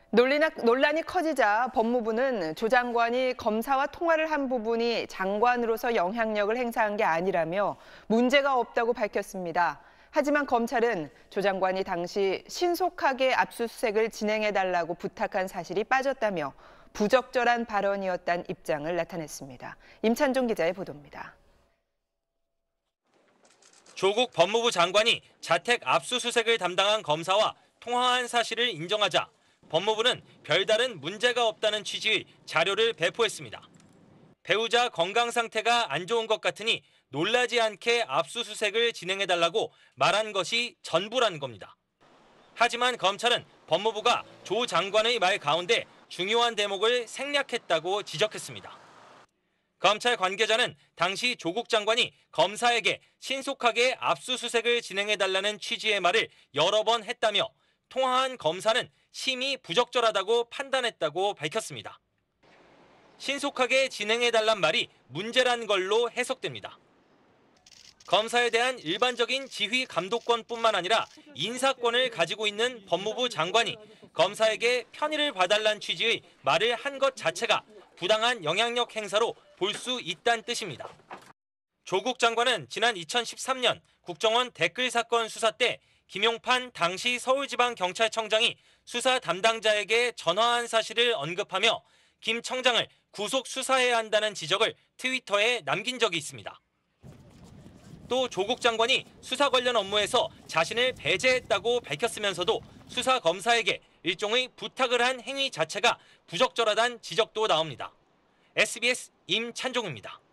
논란이 커지자 법무부는 조 장관이 검사와 통화를 한 부분이 장관으로서 영향력을 행사한 게 아니라며 문제가 없다고 밝혔습니다. 하지만 검찰은 조 장관이 당시 신속하게 압수수색을 진행해달라고 부탁한 사실이 빠졌다며 부적절한 발언이었다는 입장을 나타냈습니다. 임찬종 기자의 보도입니다. 조국 법무부 장관이 자택 압수수색을 담당한 검사와 통화한 사실을 인정하자 법무부는 별다른 문제가 없다는 취지의 자료를 배포했습니다. 배우자 건강 상태가 안 좋은 것 같으니 놀라지 않게 압수수색을 진행해달라고 말한 것이 전부란 겁니다. 하지만 검찰은 법무부가 조 장관의 말 가운데 중요한 대목을 생략했다고 지적했습니다. 검찰 관계자는 당시 조국 장관이 검사에게 신속하게 압수수색을 진행해달라는 취지의 말을 여러 번 했다며 통화한 검사는 심히 부적절하다고 판단했다고 밝혔습니다. 신속하게 진행해달란 말이 문제란 걸로 해석됩니다. 검사에 대한 일반적인 지휘 감독권뿐만 아니라 인사권을 가지고 있는 법무부 장관이 검사에게 편의를 봐달란 취지의 말을 한 것 자체가 부당한 영향력 행사로 볼 수 있다는 뜻입니다. 조국 장관은 지난 2013년 국정원 댓글 사건 수사 때 김용판 당시 서울지방경찰청장이 수사 담당자에게 전화한 사실을 언급하며 김 청장을 구속 수사해야 한다는 지적을 트위터에 남긴 적이 있습니다. 또 조국 장관이 수사 관련 업무에서 자신을 배제했다고 밝혔으면서도 수사 검사에게 일종의 부탁을 한 행위 자체가 부적절하다는 지적도 나옵니다. SBS 임찬종입니다.